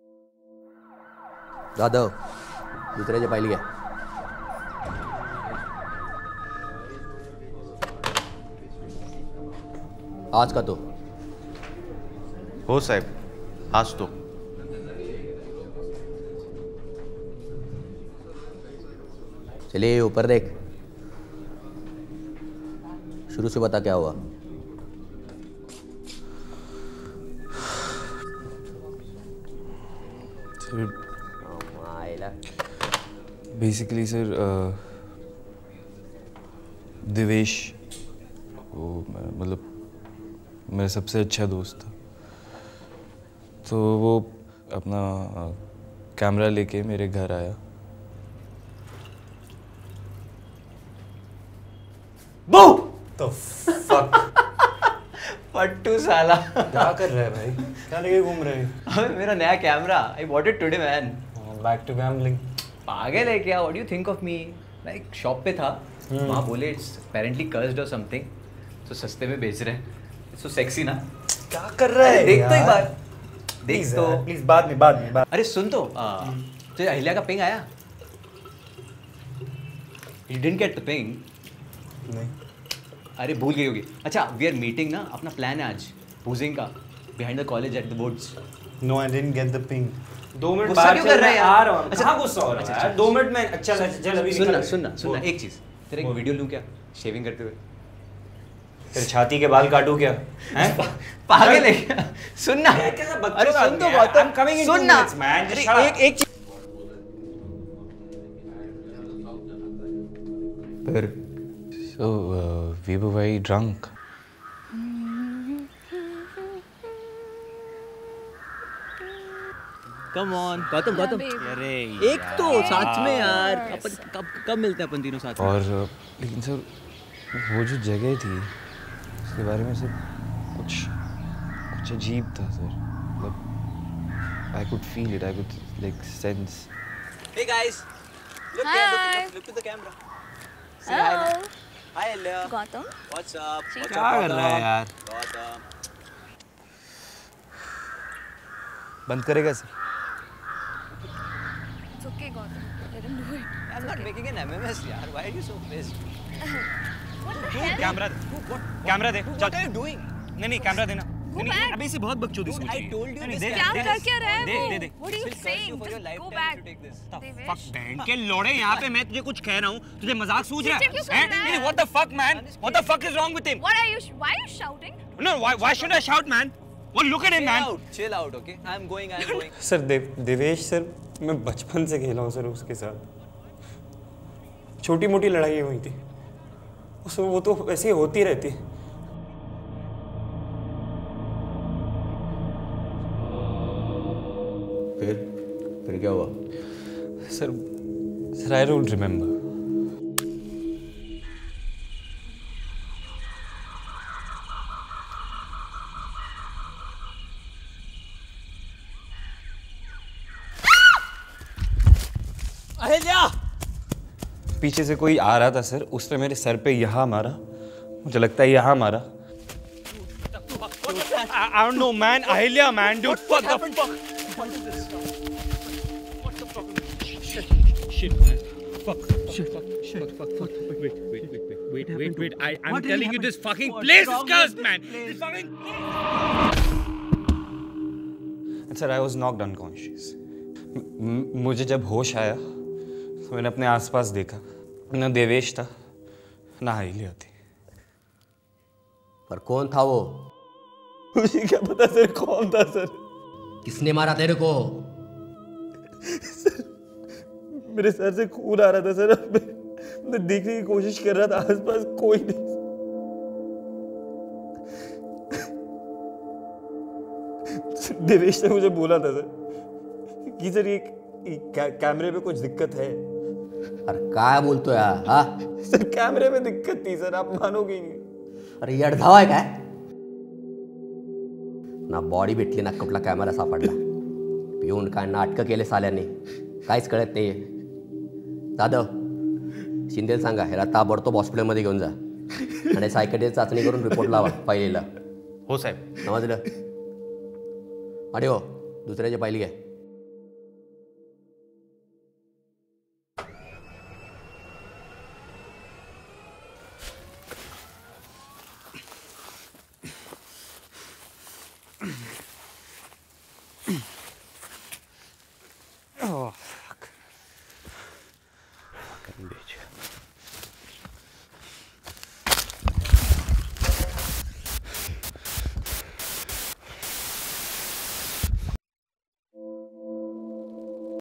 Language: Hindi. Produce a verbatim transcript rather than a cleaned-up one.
जाधव दुसऱ्याच्या पाहिली घ्या. आज का तो? हो साहेब, आज तो. चलिए ऊपर देख. शुरू से बता क्या हुआ. बेसिकली सर देवेश वो मतलब मेरा सबसे अच्छा दोस्त था. तो वो अपना कैमरा लेके मेरे घर आया. बू तो फक पट्टू साला. क्या कर रहा है भाई? क्या लेके घूम रहे हैं? अबे मेरा नया camera. I bought it today man. Back to gambling. पागल है क्या? What do you think of me? Like shop पे था, वहाँ बोले इट्स अपेरेंटली कर्स्ड और समथिंग, तो सस्ते में बेच रहे हैं. सो सेक्सी ना. क्या कर रहा है? देख तो एक बार. देख तो प्लीज बाद में बाद में बाद. अरे सुन तो तुझे अहिल्या का पिंग आया? You didn't get the ping? नहीं. अरे भूल गई होगी. अच्छा वी आर मीटिंग ना. अपना प्लान है आज बूजिंग का behind the college at the woods. No I didn't get the ping. दो मिनट गुस्सा बाहर क्यों चल कर रहा है यार? आ रहा हूं. अच्छा, कहां गुस्सा हो रहा है? अच्छा, यार अच्छा, दो मिनट में. अच्छा चल अभी सुनना निकल. सुनना सुनना एक चीज. तेरे एक वीडियो लूं क्या शेविंग करते हुए? तेरे छाती के बाल काटूं क्या? हैं? पागल है क्या? सुनना. अरे सुन तो गौतम. सुनना. एक एक फिर So uh, we were very drunk. Come on Gautam Gautam. अरे एक तो साथ में यार. अपन कब कब मिलते हैं अपन तीनों साथ में? और लेकिन सर वो जो जगह थी उसके बारे में सर कुछ कुछ अजीब था सर. मतलब I could feel it. I could like sense. Hey guys. Look Hi. here. Look, look to the camera. Say hi. Hello. Hi Alia. Gautam. What's up? What's क्या up, कर रहा है यार? गौतम. बंद करेगा sir? It's okay, Gautam. Let him do it. I'm not making an M M S यार. Why are you so pissed? What the hell? Camera दे. कैमरा दे. What are you doing? नहीं नहीं कैमरा देना. Go back. अबे इसे बहुत बकचोदी Dude, सोच I रही है. told you this. क्या कर क्या रहा है दे, वो? दे, दे. What are you Will curse you saying? for your Just go lifetime back. if you take this. Devesh. Fuck band के लोड़े यहाँ पे मैं तुझे कुछ कह रहा हूँ तुझे मजाक सूझ रहा चीटिंग क्यों कर रहा है? है? What the fuck man? What the fuck is wrong with him? What are you? Why are you shouting? No, why why should I shout man? Well look at him Chill man. out. Chill out. Okay. I'm going. I'm going. Sir Dev Devesh sir मैं बचपन से खेला हूँ सर उसके साथ. छोटी मोटी लड़ाई हुई थी सर. वो तो ऐसे ही होती रहती. फिर फिर क्या हुआ? Sir sir I don't remember. Ahilya. पीछे से कोई आ रहा था सर. उसने मेरे सर पे यहाँ मारा. मुझे लगता है यहाँ मारा. I, I don't know man. Ahilya man dude. What the fuck? What is this? What's the problem? Shit, shit man. Fuck. Shit. Fuck. Shit. Fuck. Fuck. Wait, wait, wait, wait, wait, wait, wait, wait. I, I'm telling you, this fucking place is cursed, man. This fucking. And sir, I was knocked unconscious. म- मुझे जब होश आया तो मैंने अपने आसपास देखा. ना देवेश था, ना अहिल्या थी. पर कौन था वो? मुझे क्या पता सर कौन था सर. किसने मारा तेरे को? मेरे सर से खून आ रहा था सर. मैं, मैं देखने की कोशिश कर रहा था. आसपास कोई नहीं. देवेश ने मुझे बोला था सर कि सर ये, ये कै, कैमरे में कुछ दिक्कत है. अरे काय बोलतो यार? हा? सर कैमरे में दिक्कत थी सर. आप मानोगे नहीं. अरे येड धावाय काय? ना बॉडी भेटली ना कुठला कॅमेरा सापडला. पिऊन काय नाटकं केले साल्याने. काहीच कळत नाहीये. जाधव शिंदेला सांगा ह्याला ताबडतोब हॉस्पिटलमध्ये घेऊन जा आणि सायकेट्रिक चाचणी करून रिपोर्ट लावा पाहिलेला. हो साहेब. समजलं? आणि हो दुसऱ्याची पाहिली घ्या. है